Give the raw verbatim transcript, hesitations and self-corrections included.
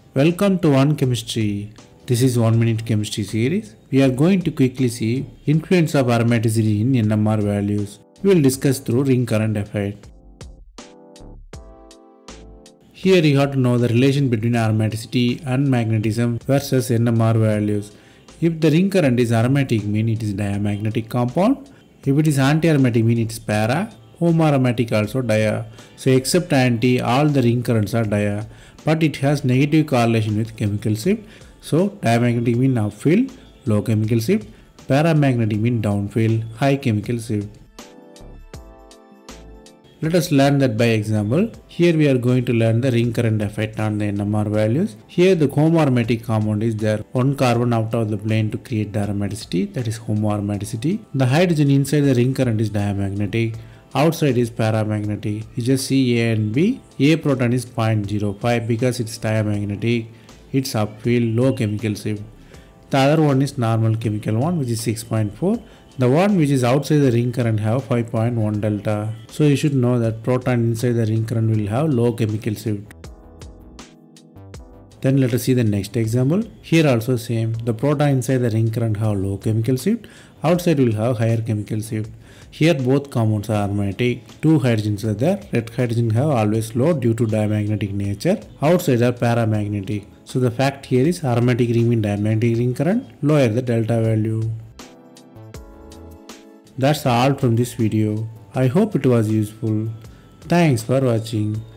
Welcome to One Chemistry. This is one minute chemistry series. We are going to quickly see influence of aromaticity in N M R values. We will discuss through ring current effect. Here you have to know the relation between aromaticity and magnetism versus N M R values. If the ring current is aromatic, mean it is diamagnetic compound. If it is anti-aromatic, mean it is para. Homoaromatic also dia. So except anti, all the ring currents are dia. But it has negative correlation with chemical shift. So diamagnetic mean upfield, low chemical shift. Paramagnetic mean downfield, high chemical shift. Let us learn that by example. Here we are going to learn the ring current effect on the N M R values. Here the homoaromatic compound is there. One carbon out of the plane to create the aromaticity, that is homoaromaticity. The hydrogen inside the ring current is diamagnetic. Outside is paramagnetic. You just see A and B. A proton is zero point zero five because it's diamagnetic. It's upfield, low chemical shift. The other one is normal chemical one, which is six point four. The one which is outside the ring current have five point one delta. So you should know that proton inside the ring current will have low chemical shift. Then let us see the next example. Here also same. The proton inside the ring current have low chemical shift. Outside will have higher chemical shift. Here both compounds are aromatic. Two hydrogens are there. Red hydrogen have always low due to diamagnetic nature. Outside are paramagnetic. So the fact here is aromatic ring mean diamagnetic ring current, lower the delta value. That's all from this video. I hope it was useful. Thanks for watching.